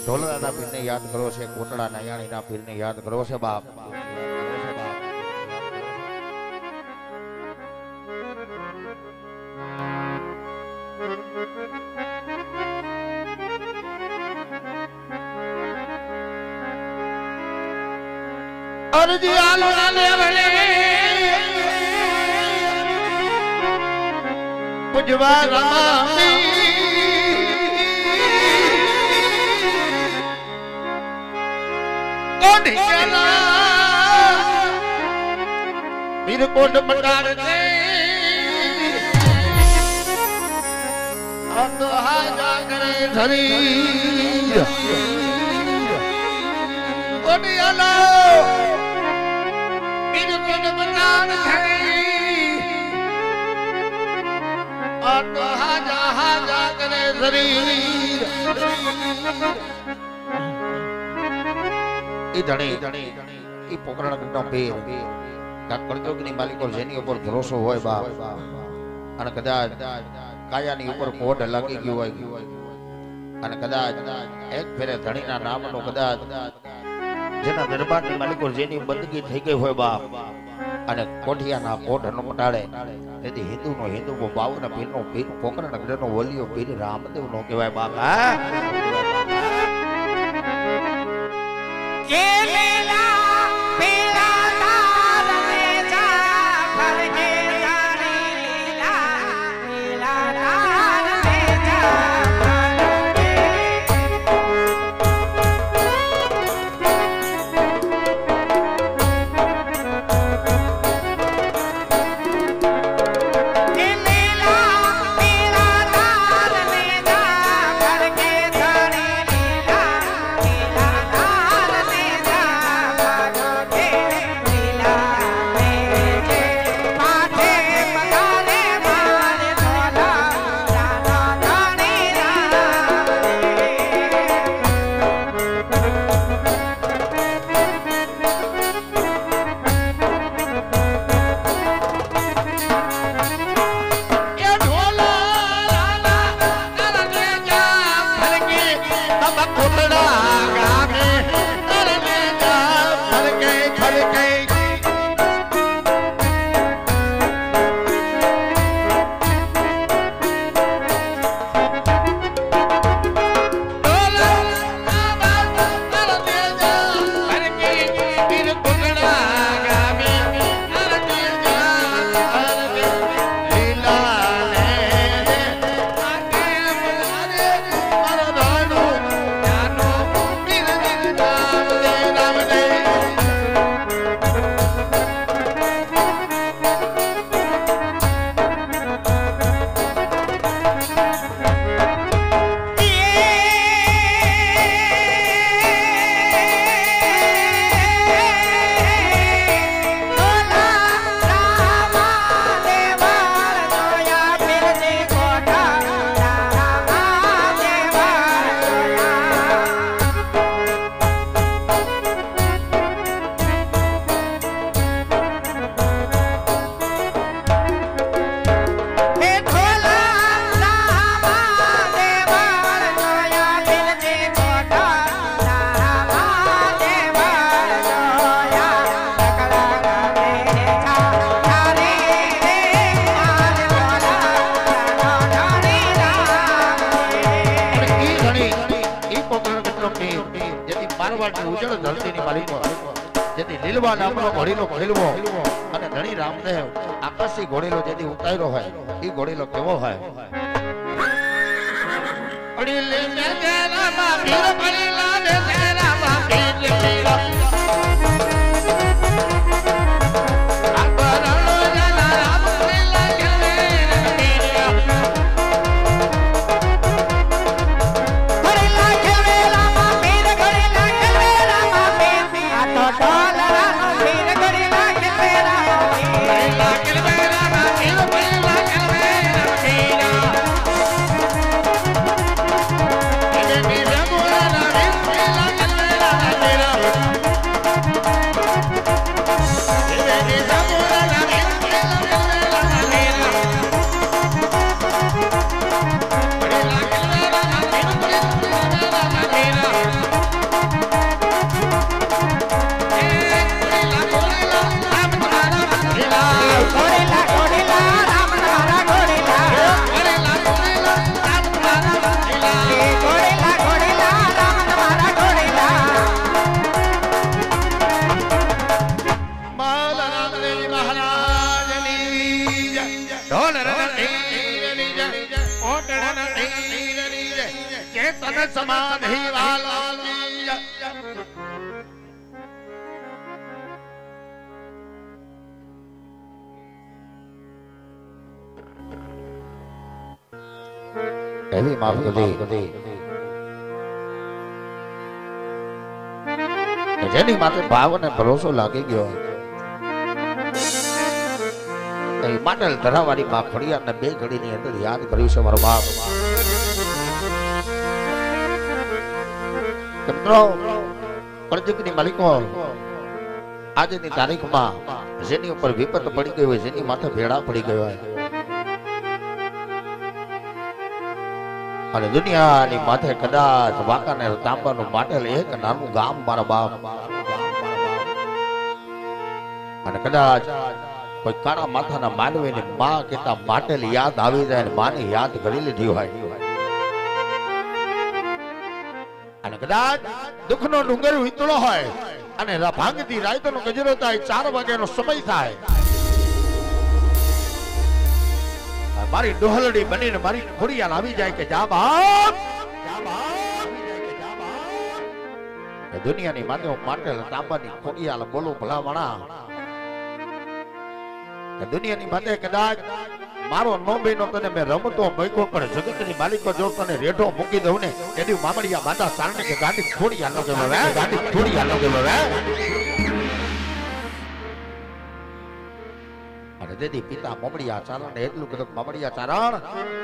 ઢોલરાના પીરને યાદ કરો છે, કોટડા નાયાણીના પીરને યાદ કરો છે બાપ। અરજી આલો ને વળે પૂજવા રામી વીરકોટ બટાર દે આ તો હાજા કરે ધરી ઓડિયાલો વીરકોટ બટાર દે આ તો હાજા કરે ધરી ઈ ધણી ઈ પોકરણનો પીર કળજોગની માલિકો જેની ઉપર ભરોસો હોય બાપ અને કદાચ કાયાની ઉપર કોઢ લાગી ગયું હોય અને કદાચ એક ફેરે ધણીના નામનો કદાચ જેના દરબારની માલિકો જેની બંદગી થઈ ગઈ હોય બાપ અને કોઠિયાના કોઢ ન મટાડે તેથી હિન્દુનો 52 પીરનો પીર પોકરણનો વલિયો પીર રામદેવનો કહેવાય બાપ। હા કે મેલા પેલા તાર મે જા ફર કે જાની લીલા લીલા તાર મે જા કે મેલા પેલા તાર મે જા ફર કે જાની લીલા લીલા તાર ઉજળ ધરતીની માલિકો જેથી લીલવા નામનો ઘોડીલો ખેલવો અને ધણી રામદેવ આકાશી ઘોડીલો જેથી ઉતાર્યો હોય એ ઘોડીલો કેવો હોય। તન સમાન હી વાલા એવી માફ કરી જેની માથે ભાવ અને ભરોસો લાગી ગયો એ માટલ ધરાવાળી માં ખોડિયારને બે ઘડીની અંદર યાદ કર્યું છે મારો બાપ. મિત્રો પ્રજ્ઞની માલિકો આજની તારીખમાં જેની ઉપર વિપત પડી ગઈ હોય, જેની માથે ભેડા પડી ગયો હોય અને દુનિયાની માથે કદાચ વાંકાનેર તાંબાનું માટલ એક નાનું ગામ મારા બાપ અને કદાચ કોઈ કાળા માથાના માનવીની માં કેતા માટલ યાદ આવી જાય, માને યાદ કરી લીધી હોય અને કદાચ દુઃખનો ડુંગર વિતળો હોય અને ભાંગતી રાયતનો ગજરો થાય, 4 વાગ્યાનો સમય થાય, મારી ડોહલડી બનીને મારી ખોડિયાર આવી જાય કે જા બાપ, દુનિયાની માથે હું માટલ તાંબાની ખોડિયાર બોલું ભલા માણા. દુનિયાની માથે કદાચ મારો નો બેનો તને મેં રમતો મૂક્યો પણ જગતની માલિકો જો તને રેઢો મૂકી દઉં ને એની મામડિયા માતા સારણે કે ગાડી ખોડિયાર નો કહેવાય, ગાડી ખોડિયાર નો કહેવાય. અને તેથી પિતા મામડિયા ચારણ એટલું કીધું, મામડિયા ચારણ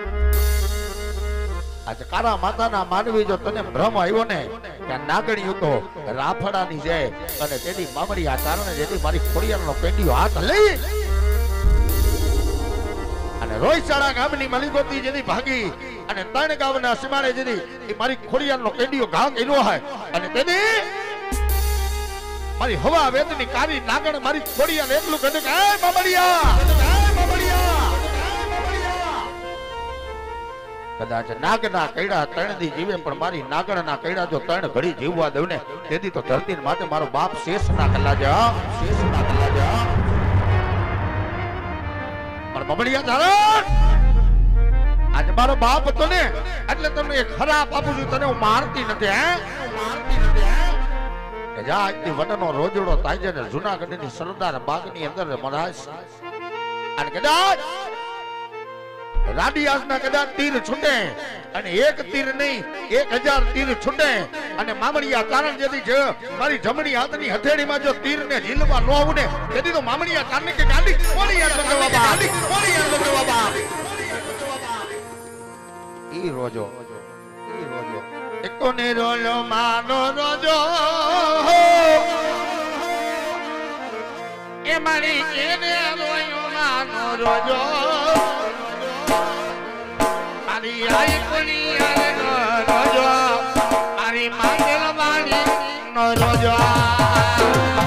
આજે કારા માતાના માનવી જો તને ભ્રમ આવ્યો ને કે નાગણીઓ તો રાફડાની છે અને તેથી મામડિયા ચારણે જેથી મારી ખોડિયારનો પેટીયો હાથ લઈ અને રોયસાળા ગામની માલિકોથી જેથી ભાગી અને 3 ગામના સીમાડે જેથી મારી ખોડિયારનો કેડીયો ઘા કર્યો હોય અને તેથી મારી હવા વેદની કારી નાગણ મારી ખોડિયાર એટલું કીધું કે એ મામડિયા, કદાચ નાગના કૈડા 3 દી જીવે પણ મારી નાગણના કૈડા જો 3 ઘડી જીવવા દઉં ને તેથી તો ધરતી માટે મારો બાપ શેષ ના કલા જા, શેષ ના કલા જા. પણ મામડિયા ચારણ આજે મારો બાપ હતો ને એટલે તમને એક ખરાબ આપું છું, તને હું મારતી નથી, હે મારતી નથી, હે જા આજથી વટનો રોજડો થાય છે ને જૂનાગઢની સરદાર બાગની અંદર મહારાજ અને કદાચ રાડિયાસના કદાચ તીર છૂટે અને એક તીર નહીં 1000 તીર છૂટે અને મામડિયા ચારણ જેથી છે મારી જમણી હાથની હથેળીમાં જો તીરને ઝીલવા ન આવું ને તેથી તો મામડિયા ચારણે કે ગાડી ખોડિયાર નો કહેવા બા, ગાડી ખોડિયાર નો કહેવા બા. ઈ રોજો એકોને રોલો માનો રોજો એ મારી એને રોયો માનો રોજો મારી આઈ ખોડિયાર નો રોજો મારી માંગલ વાળી નો રોજો.